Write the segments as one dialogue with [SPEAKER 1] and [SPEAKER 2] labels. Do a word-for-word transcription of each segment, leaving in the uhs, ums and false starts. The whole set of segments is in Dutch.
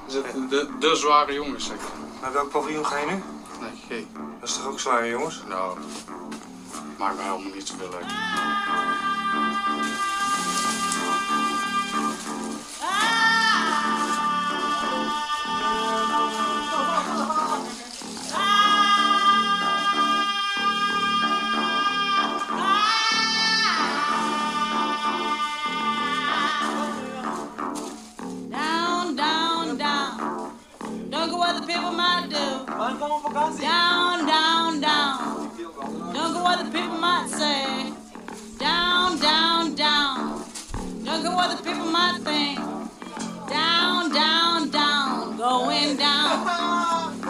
[SPEAKER 1] De, de, de zware jongens, zeg ik.
[SPEAKER 2] Naar welk paviljoen ga je nu?
[SPEAKER 1] Nee, geen.
[SPEAKER 2] Dat is toch ook zware jongens?
[SPEAKER 1] Nou, maakt me helemaal niet zoveel uit.
[SPEAKER 3] Down, down, down. Don't go what the people might say. Down, down, down. Don't go what the people might think. Down, down, down. Going down.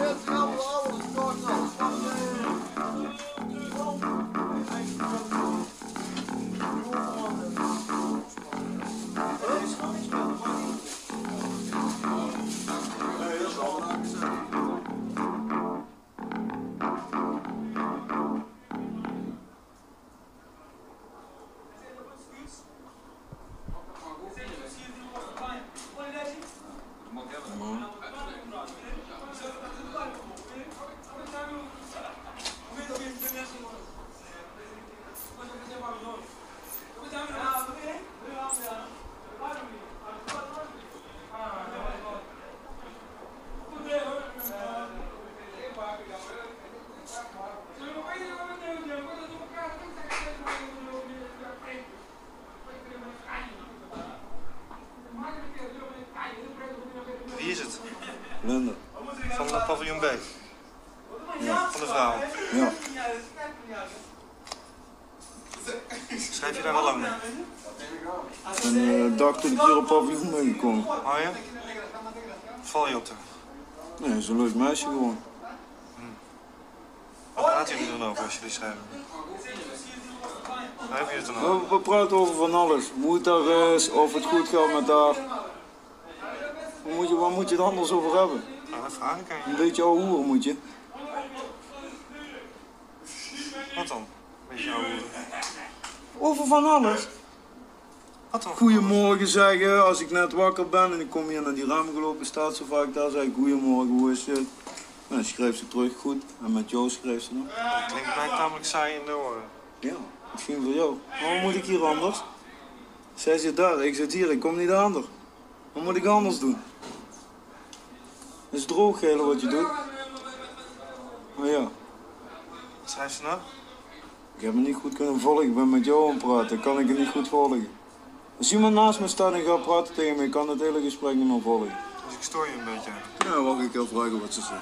[SPEAKER 2] Wie is het?
[SPEAKER 4] Linda.
[SPEAKER 2] Van uh, paviljoen B?
[SPEAKER 4] Ja.
[SPEAKER 2] Van de vrouw?
[SPEAKER 4] Ja.
[SPEAKER 2] Schrijf je daar al lang mee?
[SPEAKER 4] En uh, de dag toen ik hier op paviljoen ben gekomen.
[SPEAKER 2] Oh ja? Val je op haar?
[SPEAKER 4] Nee, dat is een leuk meisje gewoon.
[SPEAKER 2] Wat praten jullie dan over als jullie schrijven? Waar heb je het dan over?
[SPEAKER 4] We, we praten over van alles. Hoe het daar is, of het goed gaat met haar. Waar moet je, waar moet je het anders over hebben?
[SPEAKER 2] Nou, dat vraag ik aan je.
[SPEAKER 4] Een beetje ouwe hoer moet je.
[SPEAKER 2] Wat dan? Beetje ouwe hoeren.
[SPEAKER 4] Over van alles.
[SPEAKER 2] Wat dan?
[SPEAKER 4] Goedemorgen zeggen als ik net wakker ben en ik kom hier naar die raam gelopen, staat ze vaak daar, zeg ik goedemorgen, hoe is het? En dan schreef ze terug goed en met jou schreef ze nog.
[SPEAKER 2] Dat klinkt mij tamelijk saai in de oren.
[SPEAKER 4] Ja, misschien voor jou. Maar wat moet ik hier anders? Zij zit daar, ik zit hier, ik kom niet aan. Wat moet ik anders doen? Het is droog, gele, wat je doet. Maar ja,
[SPEAKER 2] Wat schrijft ze nou?
[SPEAKER 4] ik heb me niet goed kunnen volgen. Ik ben met jou aan het praten, kan ik het niet goed volgen. Als iemand naast me staat en gaat praten tegen me, kan het hele gesprek niet meer volgen.
[SPEAKER 2] Dus ik stoor je een beetje.
[SPEAKER 4] Ja, wacht, ik wil vragen wat ze zegt.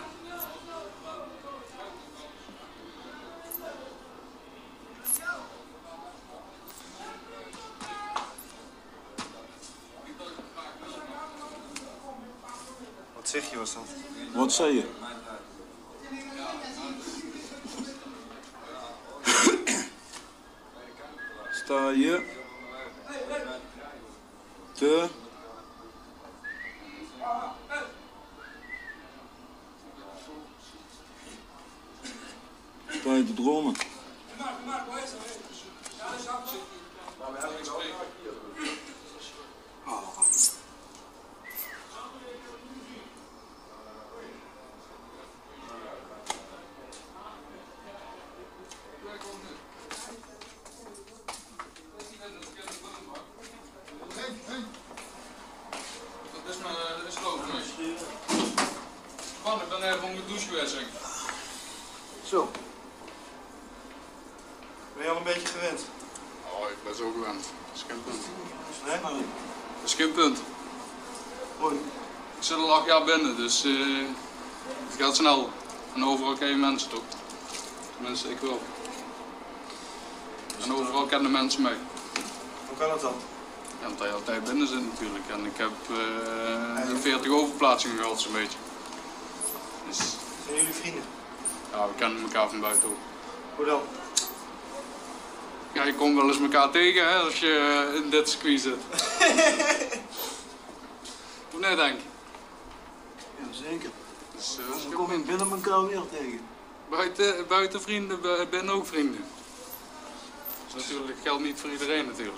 [SPEAKER 2] Wat zeg je was dat?
[SPEAKER 4] Wat zei je? Sta je te sta je te dromen?
[SPEAKER 1] Man, ik ben even onder de douche geweest, zeg.
[SPEAKER 4] Zo.
[SPEAKER 2] Ben je al een beetje gewend?
[SPEAKER 1] Oh, ik ben zo gewend. Dat is geen punt.
[SPEAKER 2] Nee?
[SPEAKER 1] Dat is geen punt.
[SPEAKER 4] Hoi.
[SPEAKER 1] Ik zit al acht jaar binnen, dus uh, het gaat snel. En overal ken je mensen toch? Tenminste, ik wel. En overal kennen mensen mij.
[SPEAKER 2] Hoe kan dat dan?
[SPEAKER 1] Ja, omdat je altijd binnen zit natuurlijk. En ik heb uh, veertig overplaatsingen gehad zo'n beetje. Dus,
[SPEAKER 2] Zijn jullie vrienden?
[SPEAKER 1] ja, we kennen elkaar van buiten ook.
[SPEAKER 2] Hoe dan?
[SPEAKER 1] Ja, je komt wel eens elkaar tegen hè, als je in dit circuit zit. Hoe nee, denk je?
[SPEAKER 4] Ja, zeker.
[SPEAKER 1] Dus, uh,
[SPEAKER 4] Dan kom je binnen elkaar weer tegen.
[SPEAKER 1] buiten, buiten vrienden, b- binnen ook vrienden. Dat is natuurlijk, geldt niet voor iedereen natuurlijk.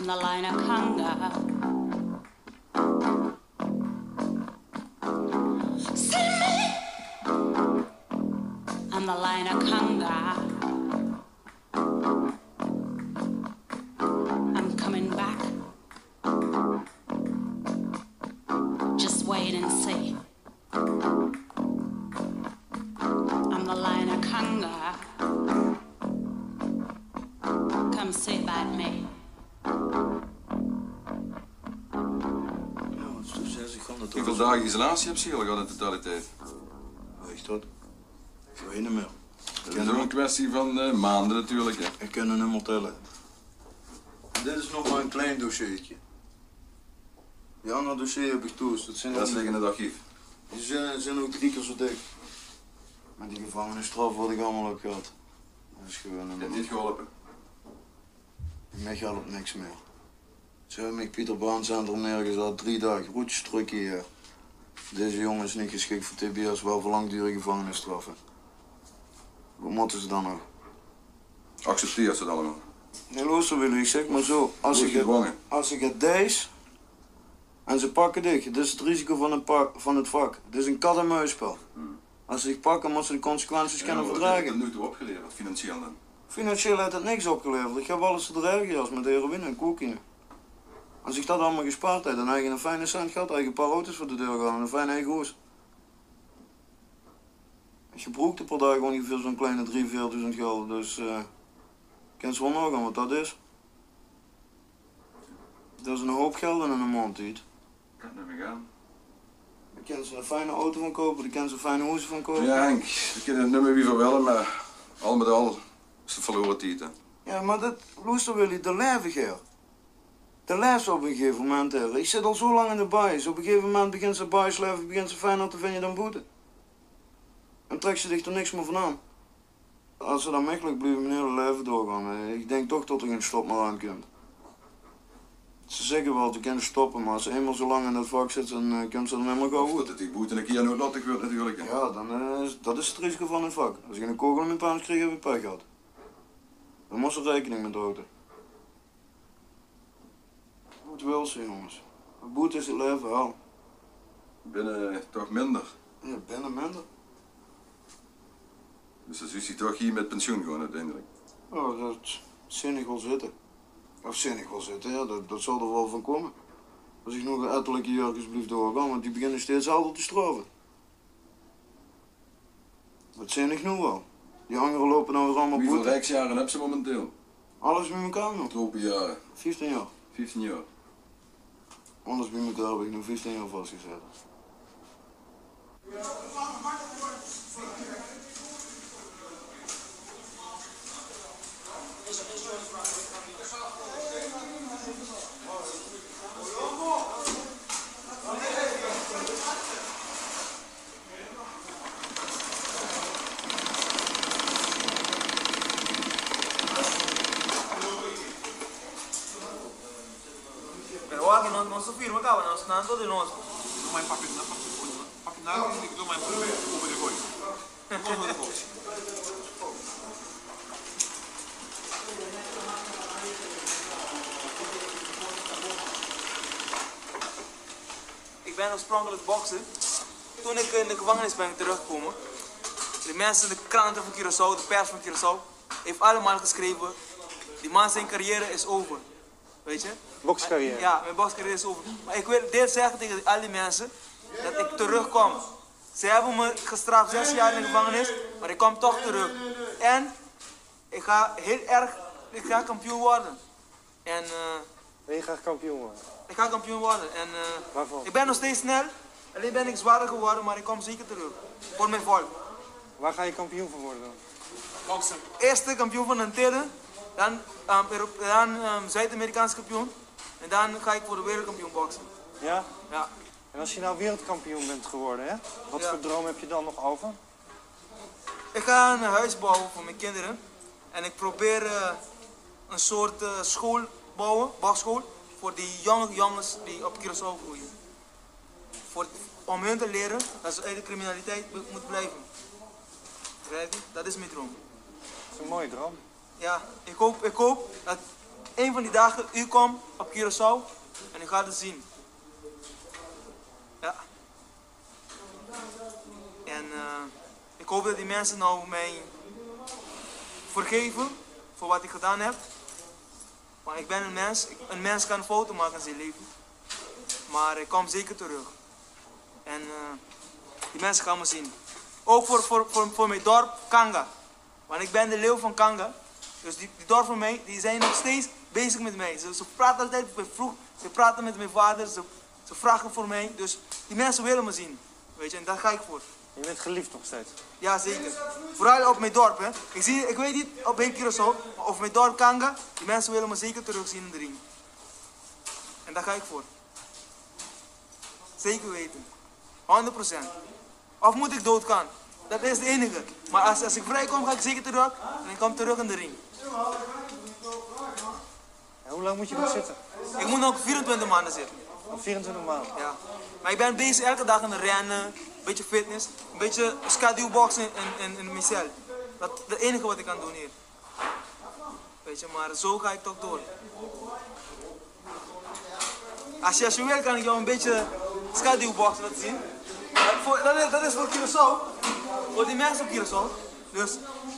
[SPEAKER 3] I'm the Lion of Conga. See me? I'm the Lion of Conga. I'm coming back. Just wait and see. I'm the Lion of Conga. Come sit by me.
[SPEAKER 4] Ja, het is toch zestig honderd.
[SPEAKER 5] Hoeveel dagen isolatie heb je al gehad in totaliteit?
[SPEAKER 4] Weet je dat? Ik weet niet meer.
[SPEAKER 5] Dat is ook een kwestie van uh, maanden natuurlijk. Hè.
[SPEAKER 4] Ik kan het niet meer tellen. Dit is nog maar een klein dossiertje. Die andere dossier heb ik toes. Dat zijn
[SPEAKER 5] Dat
[SPEAKER 4] ook-
[SPEAKER 5] ligt in het archief.
[SPEAKER 4] Die zijn, zijn ook drie keer zo dik. Met die gevangenisstraf wat ik allemaal heb gehad. Dat is gewoon
[SPEAKER 5] Je
[SPEAKER 4] een...
[SPEAKER 5] hebt niet geholpen.
[SPEAKER 4] Mij helpt niks meer. Ze hebben mij Pieter Baan Centrum neergezet, drie dagen, roetjes trucje hier. Deze jongen is niet geschikt voor T B S, wel voor langdurige gevangenisstraffen. Wat moeten ze dan nog?
[SPEAKER 5] Accepteer ze het allemaal.
[SPEAKER 4] Nee, luister Willy, ik zeg maar zo, als
[SPEAKER 5] Word
[SPEAKER 4] ik, het,
[SPEAKER 5] gedwongen.
[SPEAKER 4] als ik het deis en ze pakken dich, dit is het risico van het, pak, van het vak. Het is een kat-en-muisspel.
[SPEAKER 5] Hmm.
[SPEAKER 4] Als ze dich pakken, moeten ze de consequenties
[SPEAKER 5] Ja,
[SPEAKER 4] kunnen
[SPEAKER 5] wat heeft het
[SPEAKER 4] verdragen.
[SPEAKER 5] tot nu toe opgeleverd, financieel dan?
[SPEAKER 4] Financieel heeft het niks opgeleverd. Ik heb alles verdragen als met heroïne en cocaïne. Als ik dat allemaal gespaard heb, dan heb je een fijne cent gehad, dan heb je een paar auto's voor de deur gehad en een fijne eigen huis. Ik gebruikte per dag ongeveer zo'n kleine drie, vierduizend gulden, dus uh, ik ken ze wel nog aan wat dat is. Dat is een hoop geld in een maand, niet?
[SPEAKER 5] Kan het niet meer gaan.
[SPEAKER 4] Daar kan ze een fijne auto van kopen, daar kan ze fijne huizen van kopen.
[SPEAKER 5] Ja Henk, ik ken het niet meer wie van willen, maar al met al is het verloren tijd. Hè.
[SPEAKER 4] Ja, maar dat, luister Willy, de leven hier. De leeft op een gegeven moment hier. Ik zit al zo lang in de bias. Op een gegeven moment begint ze biasleven, begint ze fijner te vinden dan boete. En trekt ze zich er niks meer van aan. Als ze dan makkelijk blijven mijn hele leven doorgaan, eh, ik denk toch dat er geen stop meer aan komt. Ze zeggen wel, ze kunnen stoppen, maar als ze eenmaal zo lang in dat vak zit, dan uh, kunnen ze er niet meer gaan
[SPEAKER 5] Of
[SPEAKER 4] goed.
[SPEAKER 5] dat die boete een keer nooit lattig wordt natuurlijk. Hè.
[SPEAKER 4] Ja, dan uh, is, dat is het risico van het vak. Als je een kogel in mijn paans krijgt, heb je pech gehad. Dan moet ze rekening mee houden. Wat wil ze, jongens? Een boete is het leven, wel.
[SPEAKER 5] Binnen eh, toch minder.
[SPEAKER 4] Ja, binnen minder.
[SPEAKER 5] Dus dan is hij toch hier met pensioen gewoon uiteindelijk.
[SPEAKER 4] Oh, dat zinnig wil zitten. Of zinnig wil zitten, ja, dat, dat zal er wel van komen. Als ik nog een ettelijke jurkens blijf doorgaan, want die beginnen steeds harder te straffen. Wat zinnig nu wel. Die anderen lopen nou weer allemaal
[SPEAKER 5] Hoeveel
[SPEAKER 4] boete.
[SPEAKER 5] rijksjaren hebben ze momenteel?
[SPEAKER 4] Alles bij elkaar nog.
[SPEAKER 5] Tropenjaren,
[SPEAKER 4] vijftien jaar.
[SPEAKER 5] vijftien jaar.
[SPEAKER 4] Alles bij elkaar heb ik nu vijftien jaar vastgezet.
[SPEAKER 6] Pero aquí no, no se firma, cabrón, no se nada de nosotros.
[SPEAKER 7] Doe mijn pakje na, pakje na, ik doe mijn probeer over de gooi. Over de gooi.
[SPEAKER 6] Ik ben oorspronkelijk bokser. Toen ik in de gevangenis ben teruggekomen, de mensen, de kranten van Curaçao, de pers van Curaçao, heeft allemaal geschreven, die man zijn carrière is over. Weet je?
[SPEAKER 2] Bokscarrière.
[SPEAKER 6] Ja, mijn bokscarrière is over. Maar ik wil dit zeggen tegen al die mensen, dat ik terugkom. Ze hebben me gestraft zes jaar in de gevangenis, maar ik kom toch terug. En ik ga heel erg, ik ga kampioen worden. En uh,
[SPEAKER 2] Wil je graag kampioen worden?
[SPEAKER 6] ik ga kampioen worden. En uh,
[SPEAKER 2] Waarvan?
[SPEAKER 6] ik ben nog steeds snel, alleen ben ik zwaarder geworden, maar ik kom zeker terug. Voor mijn volk.
[SPEAKER 2] Waar ga je kampioen van worden dan?
[SPEAKER 6] Boksen. Eerste kampioen van Antille, dan, um, Euro- dan um, Zuid-Amerikaans kampioen. En dan ga ik voor de wereldkampioen boksen.
[SPEAKER 2] Ja?
[SPEAKER 6] Ja.
[SPEAKER 2] En als je nou wereldkampioen bent geworden, hè? Wat
[SPEAKER 6] Ja.
[SPEAKER 2] voor droom heb je dan nog over?
[SPEAKER 6] Ik ga een huis bouwen voor mijn kinderen. En ik probeer uh, een soort uh, school bouwen, bokschool, voor die jonge jongens die op Curaçao groeien. Voor, om hun te leren dat ze uit de criminaliteit be- moeten blijven. Begrijp je? Dat is mijn droom.
[SPEAKER 2] Dat is een mooie droom.
[SPEAKER 6] Ja, ik hoop, ik hoop dat een van die dagen u komt op Curaçao en u gaat het zien. Ja. En uh, ik hoop dat die mensen nou mij vergeven voor wat ik gedaan heb. Maar ik ben een mens, een mens kan een foto maken in zijn leven. Maar ik kom zeker terug. En uh, die mensen gaan me zien. Ook voor, voor, voor, voor mijn dorp Kanga. Want ik ben de leeuw van Kanga. Dus die, die dorp van mij, die zijn nog steeds bezig met mij. Ze, ze praten altijd vroeg, ze praten met mijn vader, ze, ze vragen voor mij. Dus die mensen willen me zien. Weet je, en daar ga ik voor.
[SPEAKER 2] Je bent geliefd nog steeds.
[SPEAKER 6] Ja, zeker. Vooral op mijn dorp, hè. Ik, zie, ik weet niet op heel Curaçao, maar op mijn dorp Kanga, die mensen willen me zeker terugzien in de ring. En daar ga ik voor. Zeker weten. honderd procent. Of moet ik doodgaan? Dat is het enige. Maar als, als ik vrijkom, ga ik zeker terug en ik kom terug in de ring.
[SPEAKER 2] En hoe lang moet je nog zitten?
[SPEAKER 6] Ik moet nog vierentwintig maanden zitten.
[SPEAKER 2] Nog vierentwintig maanden?
[SPEAKER 6] Ja. Maar ik ben bezig elke dag in de rennen, een beetje fitness, een beetje schaduwboxen in, in, in mijn cel. Dat is het enige wat ik kan doen hier. Weet je, maar zo ga ik toch door. Als je, als je wil, kan ik jou een beetje schaduwboxen laten zien. Dat, voor, dat, is, dat is voor Curaçao. Voor die mensen op Curaçao. Dus.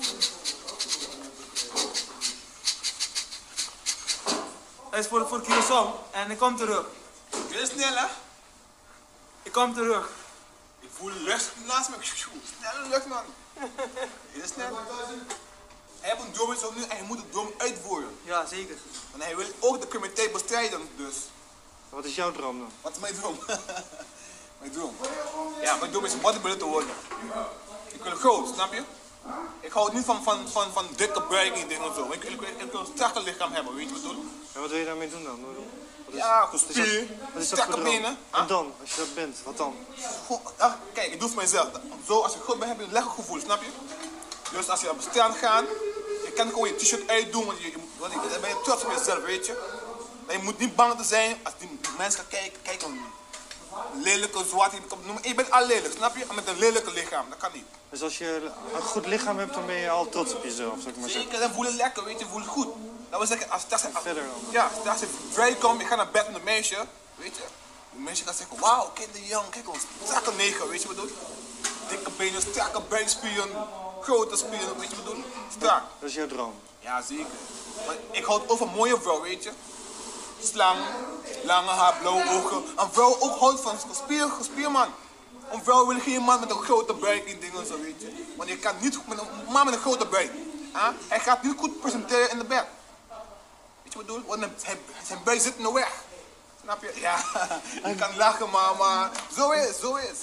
[SPEAKER 6] Dat is voor, voor Curaçao. En ik kom terug.
[SPEAKER 7] Heel snel, hè?
[SPEAKER 6] Ik kom terug.
[SPEAKER 7] Ik voel lucht naast me. Snelle lucht, man. Heel snel. Hij heeft een droom zo nu en hij moet de droom uitvoeren.
[SPEAKER 6] Ja, zeker.
[SPEAKER 7] Want hij wil ook de criminaliteit bestrijden, dus.
[SPEAKER 2] Wat is jouw droom dan?
[SPEAKER 7] Wat is mijn droom? Mijn droom? Ja, mijn droom is bodybuilder te worden. Ik wil groot, snap je? Ik hou niet van, van, van, van dikke buiking dingen en zo. Ik, ik, ik, ik wil een strakke lichaam hebben, weet je wat ik bedoel?
[SPEAKER 2] En wat wil je daarmee doen dan? Wat is,
[SPEAKER 7] Ja,
[SPEAKER 2] wat is dat-
[SPEAKER 7] spier,
[SPEAKER 2] wat is dat
[SPEAKER 7] strakke
[SPEAKER 2] voor droom?
[SPEAKER 7] benen.
[SPEAKER 2] En dan, als je dat bent, wat dan?
[SPEAKER 7] Goh, ach, kijk, ik doe het voor mezelf. Zo, als je goed bent, heb je een lekker gevoel, snap je? Dus als je op het strand gaat, je kan gewoon je t-shirt uitdoen, want je, je, want je, dan ben je trots op jezelf, weet je? En je moet niet bang te zijn als die, die mensen gaan kijken, kijk een lelijke zwarte, je bent al lelijk, snap je? Met een lelijke lichaam, dat kan niet.
[SPEAKER 2] Dus als je een goed lichaam hebt, dan ben je al trots op jezelf, zou ik maar zeggen.
[SPEAKER 7] Zeker, dan voel je lekker, weet je, voel je goed. Dat wil zeggen, als straks, als,
[SPEAKER 2] Verder dan?
[SPEAKER 7] ja, straks je vrijkomt, je gaat naar bed met een meisje, weet je. De meisje gaat zeggen, wauw, kijk de jong, kijk ons, strakke neger, weet je wat ik bedoel? Dikke benen, strakke buikspieren, grote spieren, weet je wat ik bedoel? Strak.
[SPEAKER 2] Dat is jouw droom.
[SPEAKER 7] Ja, zeker. Maar ik houd ook van mooie vrouw, weet je. Slang, lange haar, blauwe ogen. Een vrouw ook houdt van gespier, gespierman. Een vrouw wil geen man met een grote buik en dingen zo, weet je. Want je kan niet met een man met een grote buik. Huh? Hij gaat niet goed presenteren in de bed. Weet je wat ik bedoel? Want hij, zijn buik zit in de weg. Snap je? Ja, je kan lachen, maar, maar zo is, zo is.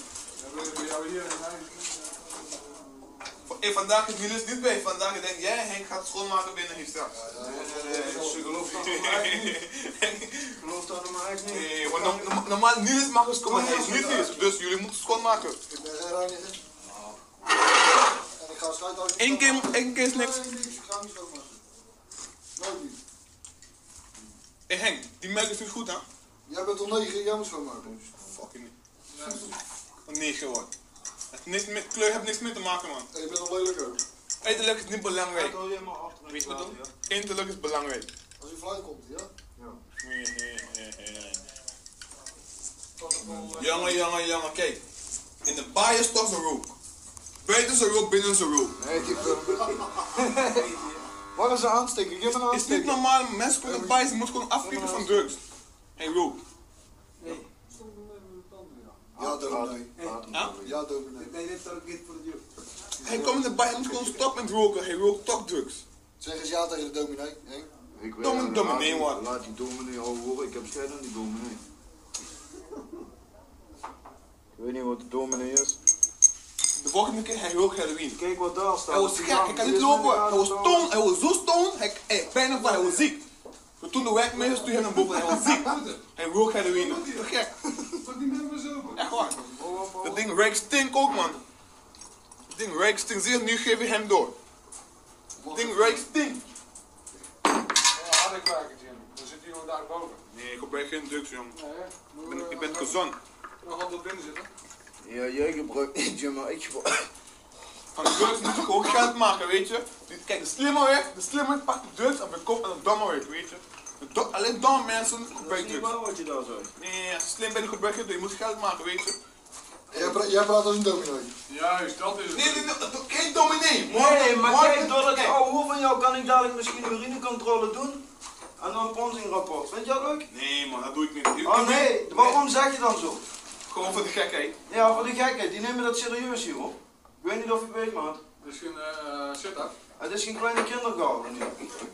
[SPEAKER 7] Hey, vandaag is Niels niet bij. Vandaag denk jij, Henk gaat schoonmaken binnen hier straks.
[SPEAKER 4] Ik geloof dat Ik geloof dat maar echt niet.
[SPEAKER 7] Nee, want no- no- normaal Niels mag dus komen, hij is niet hier, dus jullie moeten schoonmaken.
[SPEAKER 8] Ik ben geen reiniger. En ik ga schuit uit.
[SPEAKER 7] Eén keer, één keer is niks.
[SPEAKER 8] Ik ga niet schoonmaken. Nooit niet.
[SPEAKER 7] Hé hey Henk, die melk is niet goed, hè?
[SPEAKER 8] Jij bent al negen, jij moet schoonmaken.
[SPEAKER 7] Fucking niet. Een negen hoor. Het niks met, kleur heeft niks mee te maken, man.
[SPEAKER 8] En je bent al lelijk ook.
[SPEAKER 7] Uiterlijk is niet belangrijk.
[SPEAKER 4] wil je maar achter.
[SPEAKER 7] Weet je wat dan? Innerlijk is belangrijk.
[SPEAKER 8] Als je fluit komt, ja?
[SPEAKER 7] Jongen, jongen, jongen, kijk. In de baai is toch een rook. Buiten is een rook, binnen is een rook.
[SPEAKER 8] Nee, ik Waar is de aansteker? Geef me een
[SPEAKER 7] Het is niet
[SPEAKER 8] aansteker.
[SPEAKER 7] normaal, mensen kunnen de baai, ze moeten gewoon afkicken van drugs. Hij rook.
[SPEAKER 8] Ja, dominee.
[SPEAKER 7] Huh?
[SPEAKER 8] Ja, dominee.
[SPEAKER 9] Nee, dit is ook niet voor de jeugd.
[SPEAKER 7] Hij komt in de baai, hij moet gewoon stoppen met roken. Hij rookt toch drugs.
[SPEAKER 8] Zeg eens ja tegen de dominee. Hè?
[SPEAKER 4] Ik weet
[SPEAKER 7] Domme-
[SPEAKER 4] het,
[SPEAKER 7] dominee,
[SPEAKER 4] laat die-
[SPEAKER 7] man.
[SPEAKER 4] Laat die dominee al horen, ik heb scheid aan die dominee. Ik weet niet wat de dominee is.
[SPEAKER 7] De volgende keer, hij rookt heroïne.
[SPEAKER 4] Kijk wat daar staat.
[SPEAKER 7] Hij was gek, hij kan niet lopen. Hij was stoned, hij was zo stoned, hij, hij bijna van, hij was ziek. Toen de werkmeester stuurde hem naar boven, hij was ziek. Hij rookt heroïne. Te gek. Echt waar. Dat ding ruikt stink ook, man. Dat ding ruikt stink. Zie je, nu geef je hem door. Dat ding ruikt stink.
[SPEAKER 1] Harde kraken, Jim. Dan zit iemand daar boven.
[SPEAKER 7] Nee, ik gebruik geen drugs, jong. Ik ben, ik ben gezond.
[SPEAKER 1] Nog altijd binnen zitten.
[SPEAKER 4] Ja, jij gebruikt niet, maar ik gebruik.
[SPEAKER 7] Van de drugs moet je gewoon geld maken, weet je. Kijk, de slimme weg, de slimme pakt de drugs op de kop en de domme weg, weet je. De do alleen domme mensen gebruiken drugs.
[SPEAKER 4] Waar wat je daar zo?
[SPEAKER 7] Nee, als je slim bent, gebruik je, je moet geld maken, weet je.
[SPEAKER 8] Jij, pra jij praat als een dominee.
[SPEAKER 1] Juist, dat is het.
[SPEAKER 7] Nee, nee, nee, geen dominee.
[SPEAKER 4] Nee, maar
[SPEAKER 7] morgen-
[SPEAKER 4] kijk, door dat
[SPEAKER 7] kijk.
[SPEAKER 4] oude hoer van jou kan ik dadelijk misschien een urinecontrole doen. En dan een ponzingrapport. Vind je dat leuk?
[SPEAKER 7] Nee man, dat doe ik niet. Ik-
[SPEAKER 4] Oh
[SPEAKER 7] ik-
[SPEAKER 4] nee, waarom zeg je dan zo?
[SPEAKER 7] Gewoon voor de gekheid.
[SPEAKER 4] Ja, voor de gekheid, die nemen dat serieus hier hoor. Ik weet niet of je het weet, maat.
[SPEAKER 1] Het is geen uh, sit-up.
[SPEAKER 4] Het is geen kleine kindergarten nu.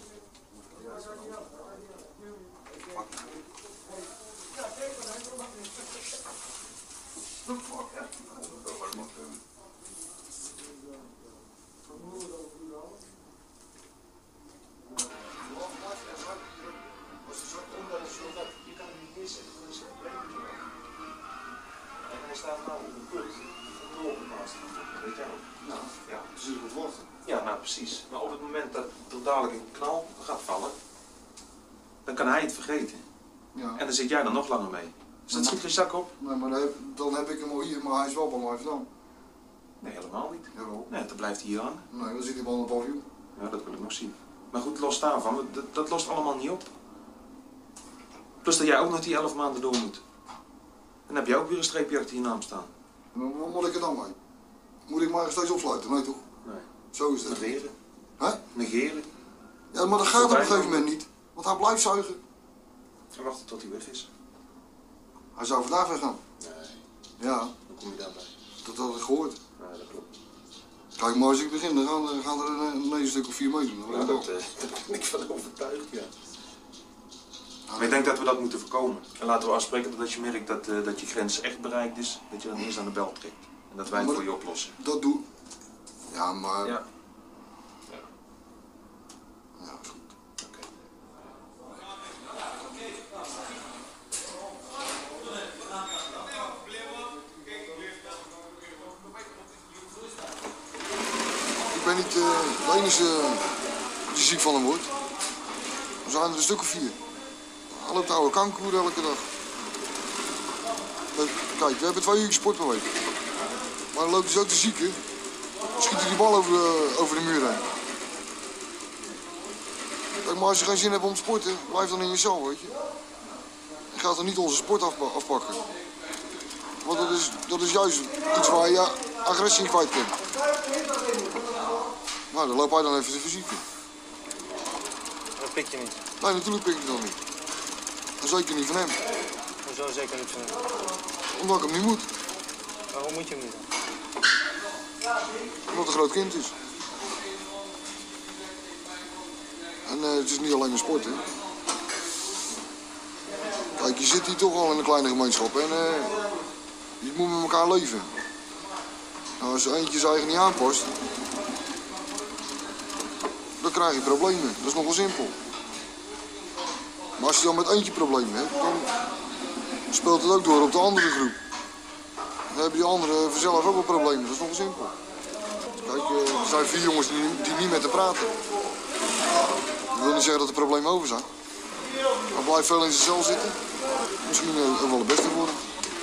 [SPEAKER 9] Ja, nou precies. Maar op het moment dat er dadelijk een knal gaat vallen, dan kan hij het vergeten.
[SPEAKER 8] Ja.
[SPEAKER 9] En dan zit jij er nog langer mee. Dus dat schiet geen zak op?
[SPEAKER 8] Nee, maar dan heb, dan heb ik hem al hier, maar hij is wel belangrijk dan.
[SPEAKER 9] Nee, helemaal niet.
[SPEAKER 8] Jawel.
[SPEAKER 9] Nee, dan blijft hij hier hangen.
[SPEAKER 8] Nee, dan zit hij wel op paviljoen.
[SPEAKER 9] Ja, dat wil ik nog zien. Maar goed, los daarvan, dat, dat lost allemaal niet op. Plus dat jij ook nog die elf maanden door moet. Dan heb jij ook weer een streepje achter je naam staan.
[SPEAKER 8] Maar wat moet ik er dan mee? Moet ik maar steeds opsluiten? Nee toch?
[SPEAKER 9] Nee.
[SPEAKER 8] Zo is het.
[SPEAKER 9] Negeren.
[SPEAKER 8] Hè?
[SPEAKER 9] Negeren.
[SPEAKER 8] Ja, maar dat gaat op een
[SPEAKER 9] Voorbij
[SPEAKER 8] gegeven
[SPEAKER 9] lopen.
[SPEAKER 8] moment niet. Want hij blijft zuigen.
[SPEAKER 9] En wachten tot hij weg is.
[SPEAKER 8] Hij zou vandaag weggaan.
[SPEAKER 9] Nee,
[SPEAKER 8] Ja,
[SPEAKER 9] dan kom je daarbij.
[SPEAKER 8] dat had ik gehoord.
[SPEAKER 9] Nee, dat klopt.
[SPEAKER 8] Kijk, maar als ik begin, dan gaan, dan gaan er een, een, een stuk of vier meedoen. Dan
[SPEAKER 9] Ja,
[SPEAKER 8] weet ik
[SPEAKER 9] dat,
[SPEAKER 8] wel.
[SPEAKER 9] eh, daar ben ik van overtuigd, ja. Maar ik denk dat we dat moeten voorkomen. En laten we afspreken dat als je merkt dat, uh, dat je grens echt bereikt is, dat je dan eerst aan de bel trekt. En dat wij het
[SPEAKER 8] Maar
[SPEAKER 9] voor je oplossen.
[SPEAKER 8] Dat doe. Ja, maar.
[SPEAKER 9] Ja.
[SPEAKER 8] Ja, is goed.
[SPEAKER 9] Oké.
[SPEAKER 8] Ik ben niet uh, de enige uh, die ziek van hem wordt. Er zijn er een stuk of vier. Hij loopt oude kankerkoer elke dag. Kijk, we hebben twee uur sport per week. Maar dan loopt hij zo te ziek, hè. Dan schiet hij die bal over de, over de muur heen. Kijk, maar als je geen zin hebt om te sporten, blijf dan in je cel, weet je. Je gaat dan niet onze sport afpa afpakken. Want dat is, dat is juist iets waar je agressie in kwijt kunt. Nou, dan loop hij dan even te verzieken.
[SPEAKER 2] Dat pik je niet.
[SPEAKER 8] Nee, natuurlijk pik ik dan niet. En zeker niet van hem.
[SPEAKER 2] Hoezo zeker niet van hem?
[SPEAKER 8] Omdat ik hem niet moet.
[SPEAKER 2] Waarom moet je hem niet dan?
[SPEAKER 8] Omdat hij een groot kind is. En uh, het is niet alleen een sport, hè. Kijk, je zit hier toch al in een kleine gemeenschap en uh, je moet met elkaar leven. Nou, als er eentje zijn eigen niet aanpast, dan krijg je problemen. Dat is nogal simpel. Maar als je dan met eentje problemen hebt, dan speelt het ook door op de andere groep. Dan hebben die anderen vanzelf ook wel problemen. Dat is nogal simpel. Kijk, uh, er zijn vier jongens die, die niet met te praten. Dat wil niet zeggen dat de problemen over zijn. Maar blijft veel in zijn cel zitten. Misschien uh, ook wel het beste worden.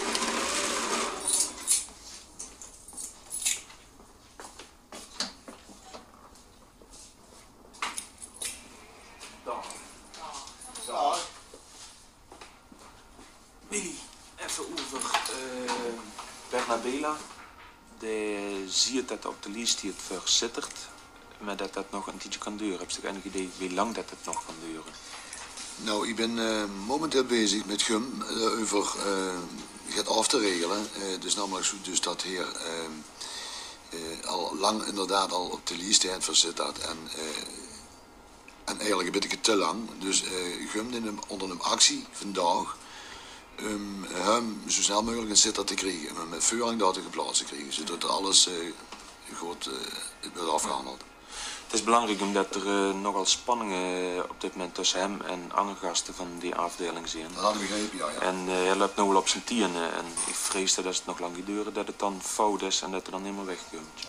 [SPEAKER 9] Billy, even over uh, Bernabela. De ziet dat op de lijst die het verzittert, maar dat dat nog een tijdje kan duren. Heb je enig idee hoe lang dat het nog kan duren?
[SPEAKER 8] Nou, ik ben uh, momenteel bezig met Gum uh, over uh, het af te regelen. Uh, dus namelijk zo dus dat heer uh, uh, al lang inderdaad al op de lijst heeft verzet dat. En, uh, en eigenlijk een beetje te lang. Dus uh, Gum neemt onder een actie vandaag um, hem zo snel mogelijk een zitter te krijgen. En met vuuringdatum geplaatst te krijgen. Zodat er alles uh, goed uh, wordt afgehandeld.
[SPEAKER 9] Het is belangrijk omdat er uh, nogal spanningen op dit moment tussen hem en andere gasten van die afdeling zijn.
[SPEAKER 8] Dat hadden we begrepen, ja. ja.
[SPEAKER 9] En uh, hij loopt nu wel op zijn tienen en ik vrees dat als het nog lang gaat duren dat het dan fout is en dat er dan helemaal wegkomt.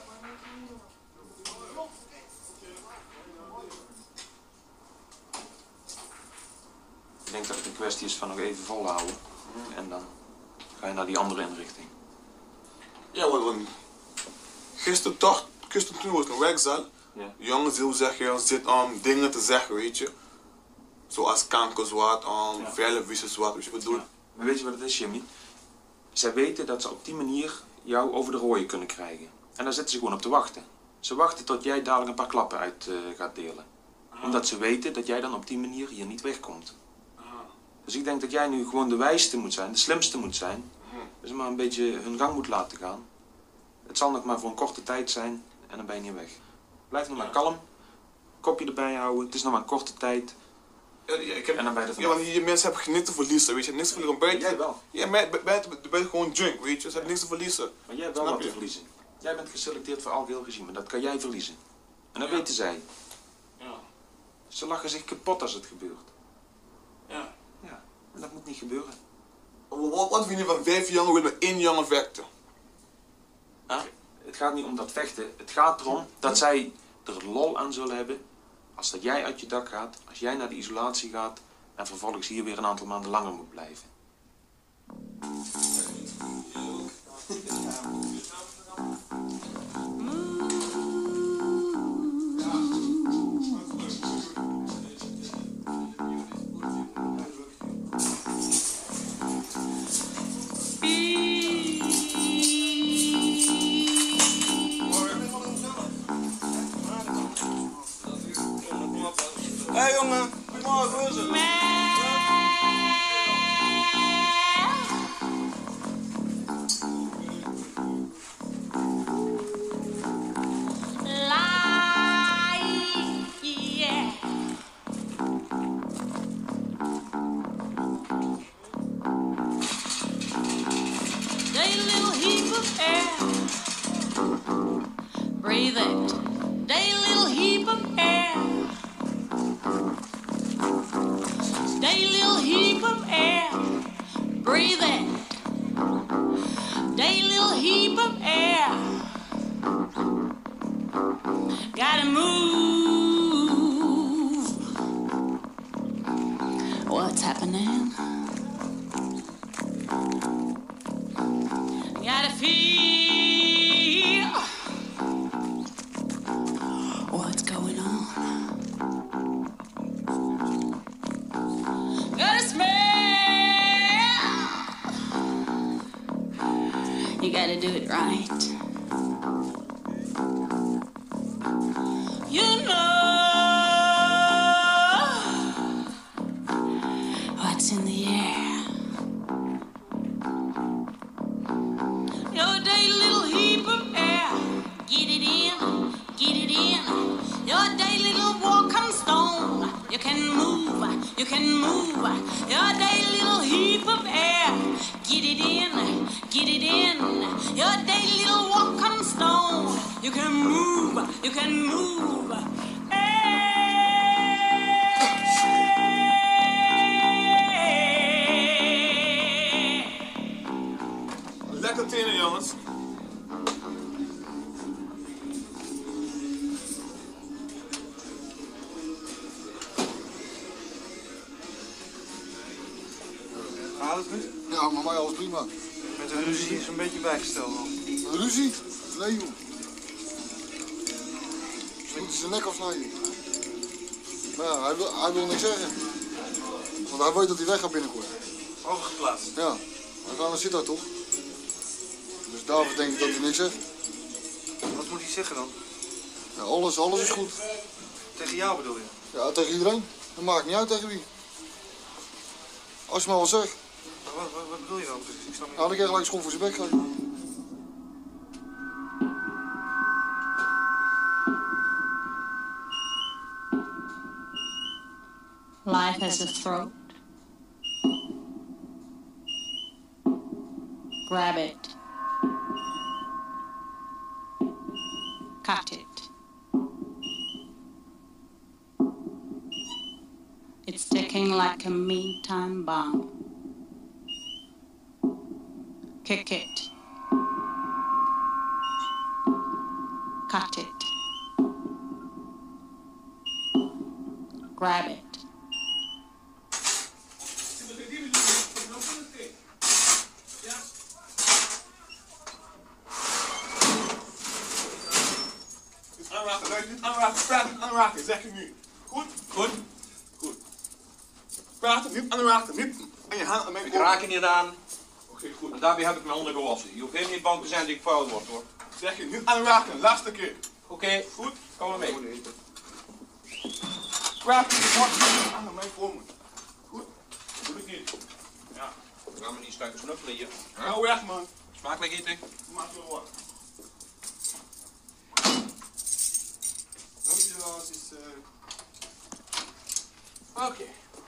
[SPEAKER 9] Ik denk dat het een kwestie is van nog even volhouden en dan ga je naar die andere inrichting.
[SPEAKER 7] Ja, want gisteren toch Christen een werkzaal.
[SPEAKER 9] Ja.
[SPEAKER 7] Jongens heel zeggen, zit om dingen te zeggen, weet je. Zoals kankerzwart, om
[SPEAKER 9] Ja.
[SPEAKER 7] vellenwisselzwart, weet je wat ik bedoel?
[SPEAKER 9] Ja. Maar weet je wat het is, Jimmy? Zij weten dat ze op die manier jou over de rooien kunnen krijgen. En daar zitten ze gewoon op te wachten. Ze wachten tot jij dadelijk een paar klappen uit uh, gaat delen. Aha. Omdat ze weten dat jij dan op die manier hier niet wegkomt. Aha. Dus ik denk dat jij nu gewoon de wijste moet zijn, de slimste moet zijn. Aha. Dus maar een beetje hun gang moet laten gaan. Het zal nog maar voor een korte tijd zijn en dan ben je niet weg. Blijf nog maar kalm, kopje erbij houden, het is nog maar een korte tijd.
[SPEAKER 7] Ja, ja, ik heb,
[SPEAKER 9] en dan ben je er
[SPEAKER 7] ja, want hier mensen hebben niks te verliezen, weet je, niks te verliezen. Bij,
[SPEAKER 9] jij wel.
[SPEAKER 7] Ja, bij, bij, bij, bij gewoon drink, weet je, ze hebben niks te verliezen.
[SPEAKER 9] Maar jij hebt wel wat te verliezen. Jij bent geselecteerd voor algeheel regime, dat kan jij verliezen. En dat ja. weten zij.
[SPEAKER 7] Ja.
[SPEAKER 9] Ze lachen zich kapot als het gebeurt.
[SPEAKER 7] Ja.
[SPEAKER 9] Ja, en dat moet niet gebeuren.
[SPEAKER 7] Wat, wat vind je van vijf jongen willen met één jongen vechten?
[SPEAKER 9] Huh? Het gaat niet om dat vechten, het gaat erom dat zij er lol aan zullen hebben als dat jij uit je dak gaat, als jij naar de isolatie gaat en vervolgens hier weer een aantal maanden langer moet blijven.
[SPEAKER 6] Hé hey, jongen, goedemorgen, hoe is het?
[SPEAKER 3] Breathe it, day little heap of air. Day little heap of air. Breathe it, day little heap of air. Gotta move. What's happening? Gotta feel what's going on. Gotta smell. You gotta do it right. You know what's in the air. Your day little heap of air. Get it in, get it in. Your day little walking stone. You can move, you can move. Your day little heap of air. Get it in, get it in. Your day little walking stone. You can move, you can move.
[SPEAKER 7] Lekker tenen, jongens.
[SPEAKER 2] Gaat het goed?
[SPEAKER 8] Ja, maar mij alles prima.
[SPEAKER 2] Met de ruzie is een beetje bijgesteld al.
[SPEAKER 8] Een ruzie? Nee joh. Ze moeten zijn nek afsnijden. Maar ja, hij wil, hij wil niks zeggen. Want hij weet dat hij weg gaat binnenkort.
[SPEAKER 2] Overgeplaatst.
[SPEAKER 8] Ja, maar dan zit hij toch. Dus David denkt dat hij niks zegt.
[SPEAKER 2] Wat moet hij zeggen dan?
[SPEAKER 8] Ja, alles, alles is goed.
[SPEAKER 2] Tegen jou bedoel je?
[SPEAKER 8] Ja, tegen iedereen. Dat maakt niet uit tegen wie. Als je maar wat zegt.
[SPEAKER 2] Wat, wat, wat bedoel je dan precies? Ik snap niet.
[SPEAKER 8] Nou, dan krijg je gelijk schoon voor zijn bek geven.
[SPEAKER 3] Life has a throat. Grab it. Cut it. It's ticking like a meantime bomb. Kick it. Cut it. Grab it.
[SPEAKER 7] aanraken, zeg je nu. Goed? Goed? Goed. Praten, niet aanraken, niet aan je hand aan mijn
[SPEAKER 10] Ik raak je niet aan.
[SPEAKER 7] Oké, okay, goed.
[SPEAKER 10] En daarbij heb ik mijn handen gewassen. Je hoeft helemaal niet bang te zijn dat ik vuil word hoor.
[SPEAKER 7] Zeg je niet aanraken, laatste keer.
[SPEAKER 10] Oké, okay. Goed, kom maar mee.
[SPEAKER 7] Praten, niet aan mijn vormen. Goed? Doe ik niet. Ja.
[SPEAKER 10] We gaan me niet staan knuffelen hier.
[SPEAKER 7] Hou weg, man.
[SPEAKER 10] Smakelijk eten.
[SPEAKER 7] Maak je wat. Dankjewel, is. Uh... Oké. Okay.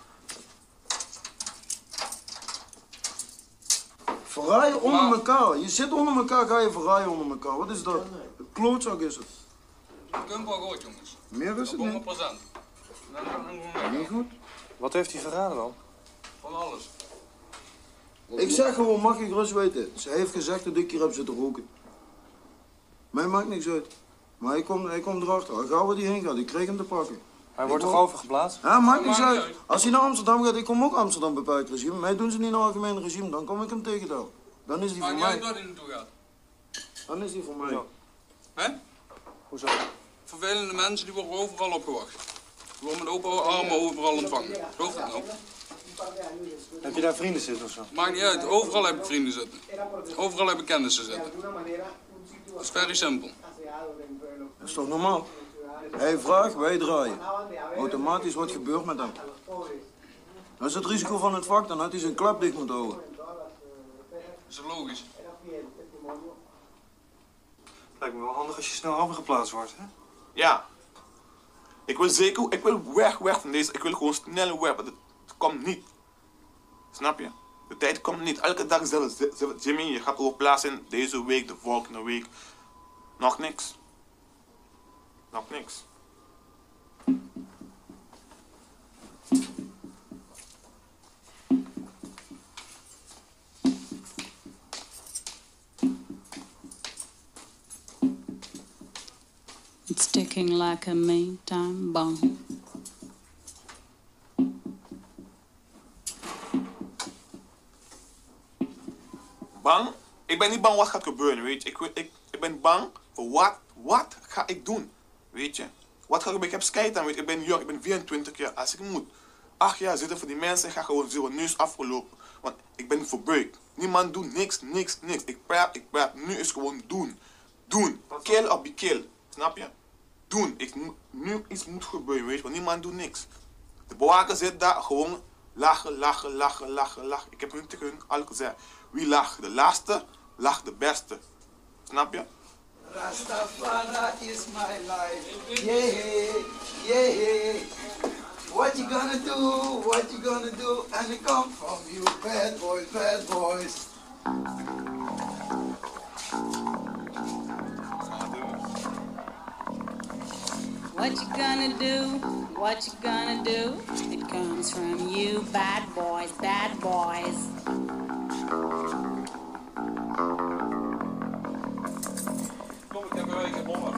[SPEAKER 4] Verraaien onder elkaar. Je zit onder elkaar, ga je verraaien onder elkaar. Wat is dat? Een klootzak is het.
[SPEAKER 1] Dat kunt wel goed, jongens.
[SPEAKER 4] Meer is het niet.
[SPEAKER 1] honderd procent.
[SPEAKER 4] Niet goed.
[SPEAKER 2] Wat heeft hij verraden dan?
[SPEAKER 1] Van alles.
[SPEAKER 4] Ik zeg gewoon, mag ik rust weten. Ze heeft gezegd dat ik hier heb zitten roken. Mij maakt niks uit. Maar hij komt, hij komt erachter. Ga waar hij heen gaat, ik kreeg hem te pakken.
[SPEAKER 2] Hij wordt toch overgeplaatst?
[SPEAKER 4] Ja, maakt niks uit. Als hij naar Amsterdam gaat, ik kom ook Amsterdam beperkt regime. Mij doen ze niet naar algemeen regime, dan kom ik hem tegen daar. Dan is hij voor
[SPEAKER 1] Maakt niet
[SPEAKER 4] mij.
[SPEAKER 1] uit waar hij naartoe gaat.
[SPEAKER 4] Dan is hij voor mij.
[SPEAKER 1] Hè?
[SPEAKER 2] Hoezo?
[SPEAKER 1] Vervelende mensen die worden overal opgewacht. Die worden met open armen overal ontvangen. Geloof dat nou?
[SPEAKER 2] Heb je daar vrienden zitten of zo?
[SPEAKER 1] Maakt niet uit, overal heb ik vrienden zitten. Overal heb ik kennissen zitten. Dat is very simpel.
[SPEAKER 4] Dat is toch normaal? Hij vraagt, wij draaien. Automatisch wat gebeurt met hem. Dat is het risico van het vak, dan had hij zijn klap dicht moeten houden.
[SPEAKER 1] Dat is logisch.
[SPEAKER 2] Lijkt me wel handig als je snel overgeplaatst wordt, hè?
[SPEAKER 7] Ja. Ik wil zeker, ik wil weg, weg van deze. Ik wil gewoon snel weg, want het komt niet. Snap je? De tijd komt niet. Elke dag zelfs. Jimmy, je gaat overplaatsen deze week, de volgende week. Nog niks. Nog niks.
[SPEAKER 3] It's ticking like a meantime bomb.
[SPEAKER 7] Bang? Ik ben niet bang wat gaat gebeuren, weet je. Ik, ik, ik ben bang voor wat, wat ga ik doen, weet je. Wat ga ik, ik heb scheid aan, weet je. Ik ben jong, ik ben vierentwintig jaar. Als ik moet acht jaar zitten voor die mensen, ik ga gewoon zitten, nu is afgelopen. Want ik ben verbruikt. Niemand doet niks, niks, niks. Ik praat, ik praat. Nu is gewoon doen. Doen. Kill of be kill. Snap je? Doen. Ik, nu iets moet gebeuren, weet je. Want niemand doet niks. De bewaker zit daar gewoon lachen, lachen, lachen, lachen, lachen. Ik heb hun tegen hun al gezegd. Wie lacht de laatste, lacht de beste. Snap je?
[SPEAKER 11] Rastafari is my life. Yeah, yeah. What you gonna do? What you gonna do? And it come from you, bad boys, bad boys.
[SPEAKER 3] What you gonna do? What you gonna do? It comes from you, bad boys, bad boys.
[SPEAKER 10] Kom, ik heb een week honger.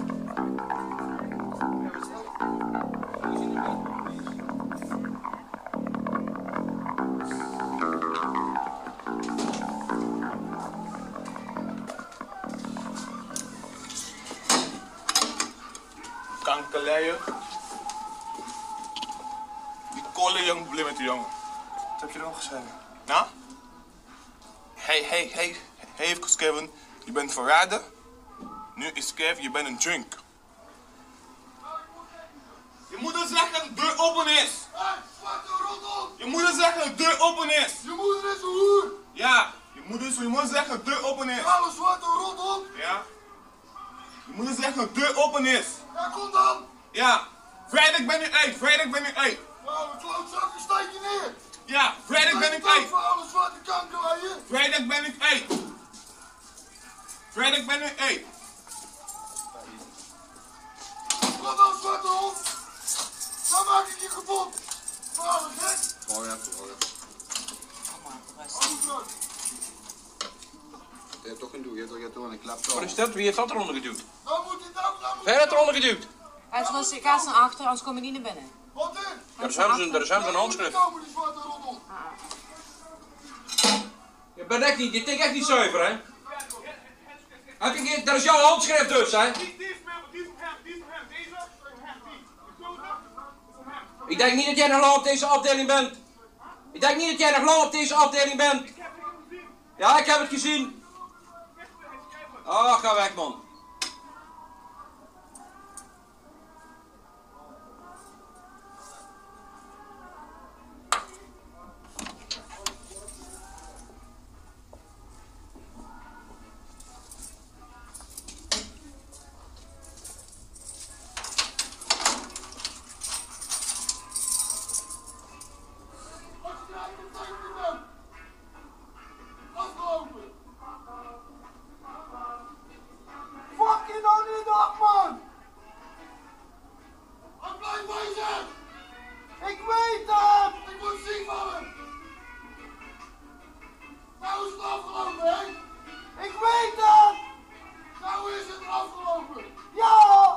[SPEAKER 7] Kankerleier. Die kolen jong blij met die jongen.
[SPEAKER 2] Wat heb je erom geschreven?
[SPEAKER 7] Nou? Hij, hij, hij, hij heeft geschreven, je bent verraden. Nu is Kev, je bent een junk. Je moeder zegt dat de deur open is. Je moeder zegt dat de deur open is.
[SPEAKER 11] Je moeder is een hoer.
[SPEAKER 7] Ja, je moeder, je moeder zegt dat de deur open is.
[SPEAKER 11] Alle zwarte rondom.
[SPEAKER 7] Ja. Je moeder zegt dat de deur open is.
[SPEAKER 11] Ja, kom dan.
[SPEAKER 7] Ja. Vrijdag ben ik uit, vrijdag ben ik uit.
[SPEAKER 11] Nou, de klootzakken steek je neer.
[SPEAKER 7] Ja, vrijdag ben ik uit.
[SPEAKER 11] Voor alle zwarte kankerlaaien.
[SPEAKER 7] Vrijdag ben ik uit. Vrijdag ben ik uit.
[SPEAKER 11] Kom dan, zwarte hond. Dan maak ik je kapot. Voor alle gek.
[SPEAKER 5] Oh ja, oh ja. Je hebt toch geen doel, je hebt toch, je hebt toch een klap.
[SPEAKER 10] Wat is dat? Wie heeft dat eronder geduwd?
[SPEAKER 11] Dan moet hij dan, dan moet
[SPEAKER 10] Wie heeft dat eronder geduwd?
[SPEAKER 12] Hij was ik ga naar achter, anders kom je niet naar binnen.
[SPEAKER 11] Wat in?
[SPEAKER 10] Daar is hem zijn- daar is hem zijn handschrift.
[SPEAKER 11] Komen die zwarte rondom.
[SPEAKER 10] Je bent echt niet, je denkt echt niet zuiver, hè? Heb je, dat is jouw handschrift dus, hè?
[SPEAKER 7] Die is van hem, die is van hem, die is van hem, deze is van hem, die.
[SPEAKER 10] Ik denk niet dat jij nog lang op deze afdeling bent. Ik denk niet dat jij nog lang op deze afdeling bent. Ja, ik heb het gezien. Ah, ga weg, man.
[SPEAKER 11] Fucking on die dag, man!
[SPEAKER 13] Wat blijft bezig?
[SPEAKER 11] Ik weet het!
[SPEAKER 13] Ik moet zien van hem! Nou is het afgelopen, hè?
[SPEAKER 11] Ik weet het!
[SPEAKER 13] Nou is het afgelopen!
[SPEAKER 11] Ja!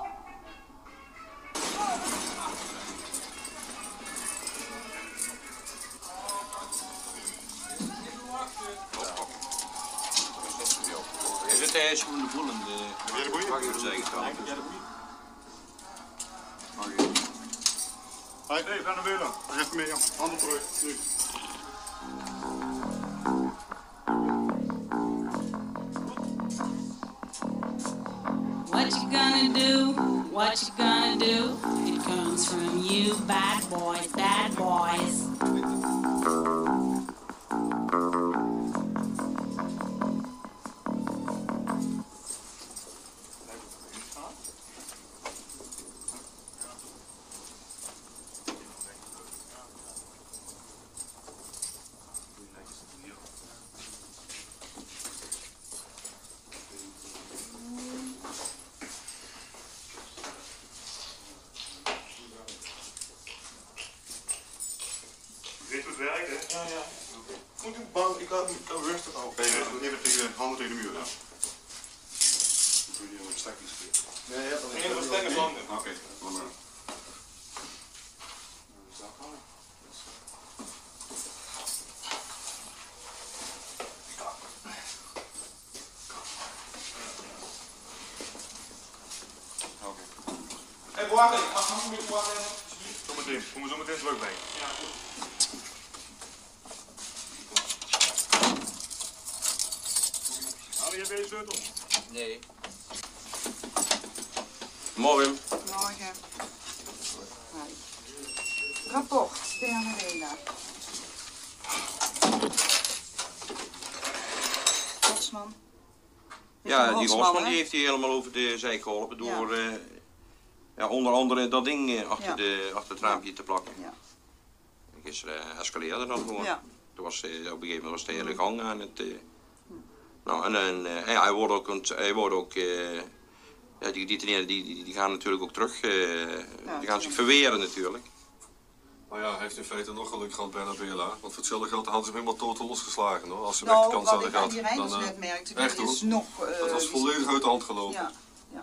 [SPEAKER 10] Je zit ergens van de voelende. Mag je even zeggen?
[SPEAKER 14] Hoi, hey, Ben Bela. Even mee, handen terug. Nu.
[SPEAKER 3] What you gonna do? What you gonna do? It comes from you, bad boys, bad boys.
[SPEAKER 14] Weet je hoe het werkt, hè? Ja, ja. Moet ik bang, ik had het rustig al. Nee, nee, even tegen de handen tegen de muur, ja. Doe je een stekjes? Nee, je hebt al een hele stekker handen. Oké, dan maar.
[SPEAKER 7] Hé, hey, wacht even. Mag ik nog wachten?
[SPEAKER 14] Zometeen, kom er zo meteen terug bij.
[SPEAKER 7] Ja, goed.
[SPEAKER 14] Haal je bij je sleutel?
[SPEAKER 10] Nee. Morgen.
[SPEAKER 15] Morgen. Rapport, Bernardina. Hosman.
[SPEAKER 10] Ja, die
[SPEAKER 15] Hosman,
[SPEAKER 10] Hosman
[SPEAKER 15] hè?
[SPEAKER 10] die heeft hij helemaal over de zij geholpen door
[SPEAKER 15] Ja.
[SPEAKER 10] eh, ja, onder andere dat ding eh, achter,
[SPEAKER 15] Ja.
[SPEAKER 10] de, achter het raampje te plakken.
[SPEAKER 15] Ja.
[SPEAKER 10] Gisteren uh, escaleerde dat gewoon.
[SPEAKER 15] Ja.
[SPEAKER 10] Toen was, eh, op een gegeven moment was de hele gang aan het... eh, nou, en, en eh, ja, hij wordt ook... ont- Hij wordt ook eh, ja, die, die, die, die, die gaan natuurlijk ook terug... eh, die gaan zich verweren natuurlijk.
[SPEAKER 5] Maar ja, hij heeft in feite nog geluk gehad bij Bela. Want voor hetzelfde geld hadden ze hem helemaal totaal losgeslagen hoor. Als ze
[SPEAKER 15] Nou,
[SPEAKER 5] weg de kant
[SPEAKER 15] wat
[SPEAKER 5] hadden
[SPEAKER 15] ik aan
[SPEAKER 5] gehad.
[SPEAKER 15] die rijders
[SPEAKER 5] Dan, eh,
[SPEAKER 15] net merkte,
[SPEAKER 5] echt,
[SPEAKER 15] die
[SPEAKER 5] hoor.
[SPEAKER 15] is nog... eh,
[SPEAKER 5] Dat was
[SPEAKER 15] die-
[SPEAKER 5] volledig uit de hand gelopen.
[SPEAKER 15] Ja, ja.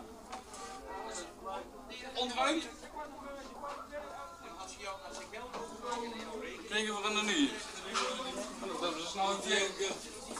[SPEAKER 1] Onderuit. Kregen we er niet. Dat hebben ze snel tegen.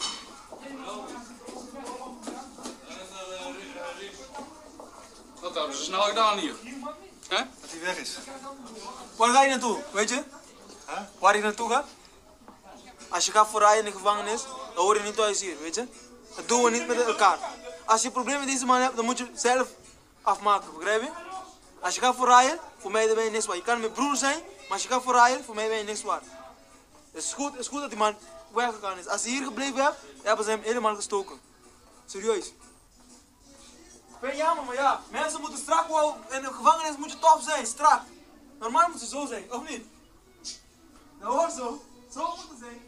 [SPEAKER 1] Dat hebben ze snel gedaan hier. Hè?
[SPEAKER 6] Dat hij weg is. Waar ga je naartoe, weet je? Huh? Waar je naartoe gaat? Als je gaat voor rijden in de gevangenis, dan hoor je niet thuis hier, weet je? Dat doen we niet met elkaar. Als je een probleem met deze man hebt, dan moet je zelf afmaken, begrijp je? Als je gaat voor rijden, voor mij ben je niks waard. Je kan mijn broer zijn, maar als je gaat voor rijden, voor mij ben je niks waard. Het is goed, het is goed dat die man weggegaan is. Als hij hier gebleven heeft, hebben ze hem helemaal gestoken. Serieus. Ik vind het jammer, maar ja, mensen moeten strak wel, in de gevangenis moet je tof zijn, strak. Normaal moet je zo zijn, of niet? Dat hoort zo. Zo moet het zijn.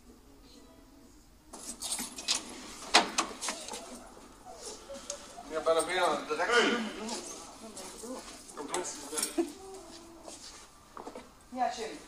[SPEAKER 7] Ja, bij de benen direct.
[SPEAKER 14] Kom terug.
[SPEAKER 15] Ja, Jim.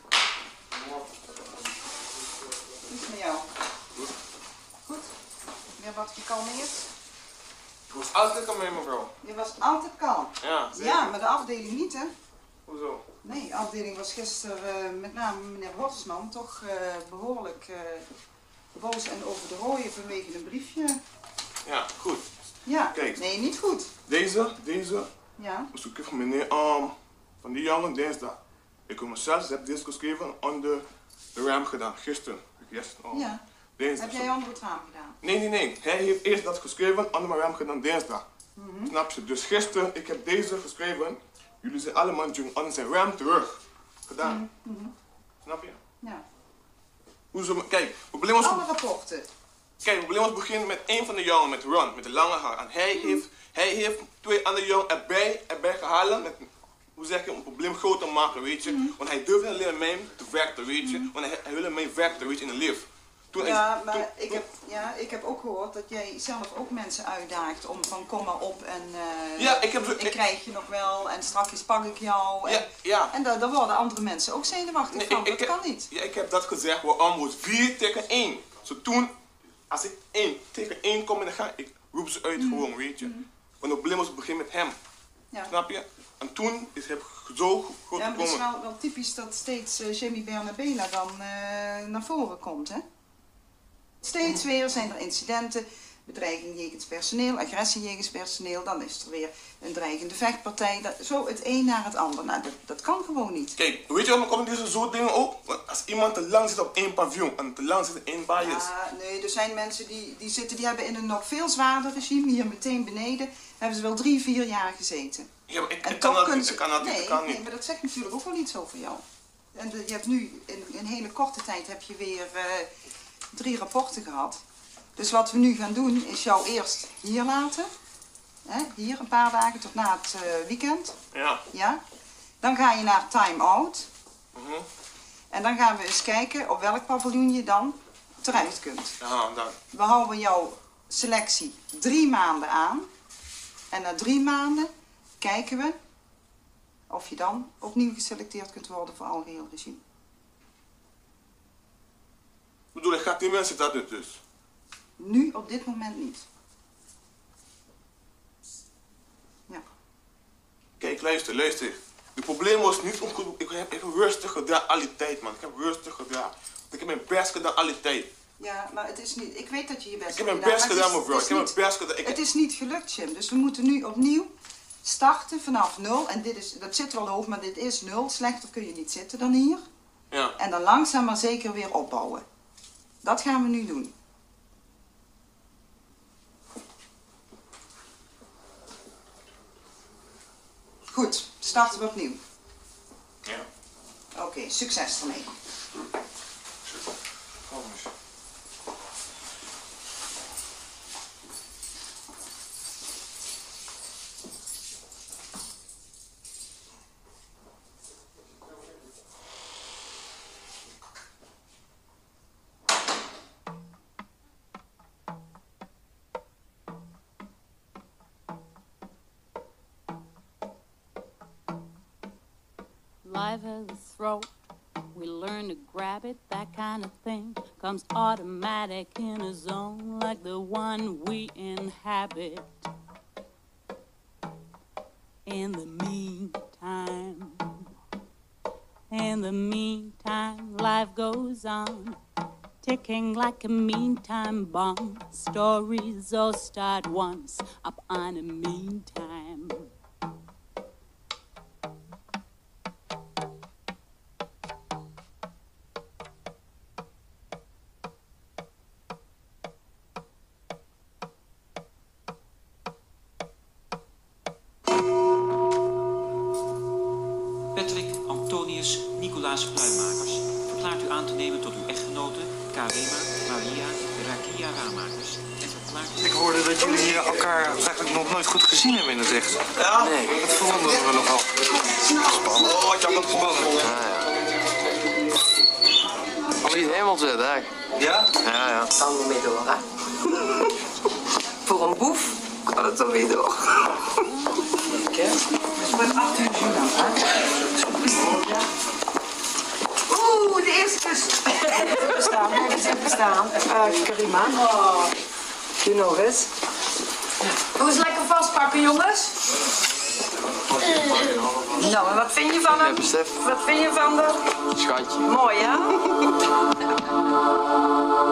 [SPEAKER 15] Iets met jou.
[SPEAKER 7] Goed.
[SPEAKER 15] Goed? Weer wat gekalmeerd?
[SPEAKER 7] Ik was altijd kalm, mevrouw.
[SPEAKER 15] Je was altijd kalm.
[SPEAKER 7] Ja, zeker.
[SPEAKER 15] Ja, maar de afdeling niet, hè?
[SPEAKER 7] Hoezo?
[SPEAKER 15] Nee, de afdeling was gisteren, uh, met name meneer Horsman, toch uh, behoorlijk uh, boos en over de rooien vanwege een briefje.
[SPEAKER 14] Ja, goed.
[SPEAKER 15] Ja,
[SPEAKER 14] Kijk.
[SPEAKER 15] nee, niet goed.
[SPEAKER 14] Deze, deze,
[SPEAKER 15] Ja.
[SPEAKER 14] was ook van meneer um, van die jongen dinsdag.
[SPEAKER 7] Ik heb mezelf heb deze geschreven onder de raam gedaan, gisteren. Yes, oh.
[SPEAKER 15] Ja.
[SPEAKER 7] Dinsdag.
[SPEAKER 15] Heb jij onder het raam gedaan?
[SPEAKER 7] Nee, nee, nee. Hij heeft eerst dat geschreven, onder mijn raam gedaan dinsdag.
[SPEAKER 15] Mhm.
[SPEAKER 7] Snap je? Dus gisteren, ik heb deze geschreven. Jullie zijn allemaal onder zijn raam terug gedaan.
[SPEAKER 15] Mhm.
[SPEAKER 7] Snap je?
[SPEAKER 15] Ja.
[SPEAKER 7] Hoezo? Kijk, het probleem was...
[SPEAKER 15] Alle rapporten.
[SPEAKER 7] Kijk, het probleem was beginnen met een van de jongen, met Ron, met de lange haar. En hij heeft, hij heeft twee andere jongen erbij, erbij gehaald met, hoe zeg je, een probleem groter maken, weet je.
[SPEAKER 15] Mm.
[SPEAKER 7] Want hij durfde alleen mij te werken, weet je.
[SPEAKER 15] Mm.
[SPEAKER 7] Want hij, hij wilde mij werken, weet je, in de lift. Toen
[SPEAKER 15] Ja,
[SPEAKER 7] hij,
[SPEAKER 15] maar
[SPEAKER 7] toen-
[SPEAKER 15] ik heb, ja, ik heb ook gehoord dat jij zelf ook mensen uitdaagt om van kom maar op en uh,
[SPEAKER 7] Ja, ik heb zo-
[SPEAKER 15] ik,
[SPEAKER 7] ik-
[SPEAKER 15] krijg je nog wel en straks pak ik jou. En,
[SPEAKER 7] Ja, ja.
[SPEAKER 15] en daar, daar worden andere mensen ook zenuwachtig
[SPEAKER 7] Nee,
[SPEAKER 15] van,
[SPEAKER 7] ik, ik
[SPEAKER 15] dat
[SPEAKER 7] heb,
[SPEAKER 15] kan niet.
[SPEAKER 7] Ja, ik heb dat gezegd, waarom moet vier tegen één. Zo toen, als ik één tegen één kom, dan ga ik, roep ze uit gewoon, weet je. Want het probleem was het begin met hem.
[SPEAKER 15] Ja.
[SPEAKER 7] Snap je? En toen is hij zo goed
[SPEAKER 15] Ja, maar het is
[SPEAKER 7] gekomen.
[SPEAKER 15] wel, wel typisch dat steeds uh, Jamie Bernabela dan uh, naar voren komt, hè? Steeds weer zijn er incidenten, bedreiging jegens personeel, agressie jegens personeel, dan is er weer een dreigende vechtpartij. Dat, zo het een naar het ander. Nou, dat, dat kan gewoon niet.
[SPEAKER 7] Kijk, weet je waarom komen deze soort dingen ook? Want als iemand te lang zit op één pavillon en te lang zit in één bias.
[SPEAKER 15] Ja, nee, er zijn mensen die, die zitten, die hebben in een nog veel zwaarder regime, hier meteen beneden, hebben ze wel drie, vier jaar gezeten.
[SPEAKER 7] Ja, maar ik,
[SPEAKER 15] En
[SPEAKER 7] ik kan
[SPEAKER 15] toch
[SPEAKER 7] dat
[SPEAKER 15] kunnen
[SPEAKER 7] niet,
[SPEAKER 15] ze-
[SPEAKER 7] ik kan dat niet,
[SPEAKER 15] nee,
[SPEAKER 7] ik kan niet.
[SPEAKER 15] nee, maar dat zegt natuurlijk ook wel iets over jou. En de- je hebt nu in een hele korte tijd heb je weer uh, drie rapporten gehad. Dus wat we nu gaan doen is jou eerst hier laten. Hè, hier een paar dagen tot na het uh, weekend.
[SPEAKER 7] Ja.
[SPEAKER 15] Ja. Dan ga je naar time-out.
[SPEAKER 7] Mhm.
[SPEAKER 15] En dan gaan we eens kijken op welk paviljoen je dan terecht kunt.
[SPEAKER 7] Ja, dan.
[SPEAKER 15] We houden jouw selectie drie maanden aan. En na drie maanden kijken we of je dan opnieuw geselecteerd kunt worden voor algeheel regime.
[SPEAKER 7] Ik bedoel, ik ga die mensen dat doen dus.
[SPEAKER 15] Nu op dit moment niet. Ja.
[SPEAKER 7] Kijk, luister, luister. Het probleem was niet ongoed. Ik heb, ik heb rustig gedaan, alle tijd, man. Ik heb rustig gedaan. Ik heb mijn best gedaan, alle tijd.
[SPEAKER 15] Ja, maar het is niet. Ik weet dat je je best
[SPEAKER 7] Ik heb mijn
[SPEAKER 15] hebt
[SPEAKER 7] best
[SPEAKER 15] maar het
[SPEAKER 7] gedaan,
[SPEAKER 15] is-
[SPEAKER 7] mevrouw.
[SPEAKER 15] het
[SPEAKER 7] Ik
[SPEAKER 15] is
[SPEAKER 7] heb mijn
[SPEAKER 15] niet-
[SPEAKER 7] best gedaan. Ik
[SPEAKER 15] Het
[SPEAKER 7] heb-
[SPEAKER 15] is niet gelukt, Jim. Dus we moeten nu opnieuw starten vanaf nul. En dit is, dat zit wel hoog, maar dit is nul. Slechter kun je niet zitten dan hier.
[SPEAKER 7] Ja.
[SPEAKER 15] En dan langzaam maar zeker weer opbouwen. Dat gaan we nu doen. Goed, starten we opnieuw.
[SPEAKER 7] Ja.
[SPEAKER 15] Oké, succes ermee.
[SPEAKER 3] Life has a throat. We learn to grab it, that kind of thing comes automatic in a zone like the one we inhabit. In the meantime, in the meantime, life goes on, ticking like a meantime bomb. Stories all start once up on a meantime.
[SPEAKER 16] Patrick Antonius Nicolaas Pluimakers verklaart u aan te nemen tot uw echtgenote Karema Maria Rakia Ramakers en verklaart u...
[SPEAKER 2] Ik hoorde dat jullie eh, elkaar eigenlijk nog nooit goed gezien hebben in het echt.
[SPEAKER 16] Ja?
[SPEAKER 2] Nee. Dat verwonderen we nogal. Spannend.
[SPEAKER 14] Oh, ik heb dat spannend.
[SPEAKER 2] Ah, ja. Zie je helemaal zitten, hè?
[SPEAKER 14] Ja?
[SPEAKER 2] Ja, ja.
[SPEAKER 17] Gaan we mee door, hè? Voor een boef kan het er weer door. Oeh, de eerste kus. Even staan, even staan. Uh, Karima. You know this. Doe eens lekker vastpakken, jongens. Nou, en wat vind je van hem? Wat vind je van de...
[SPEAKER 2] Schatje.
[SPEAKER 17] Mooi, hè?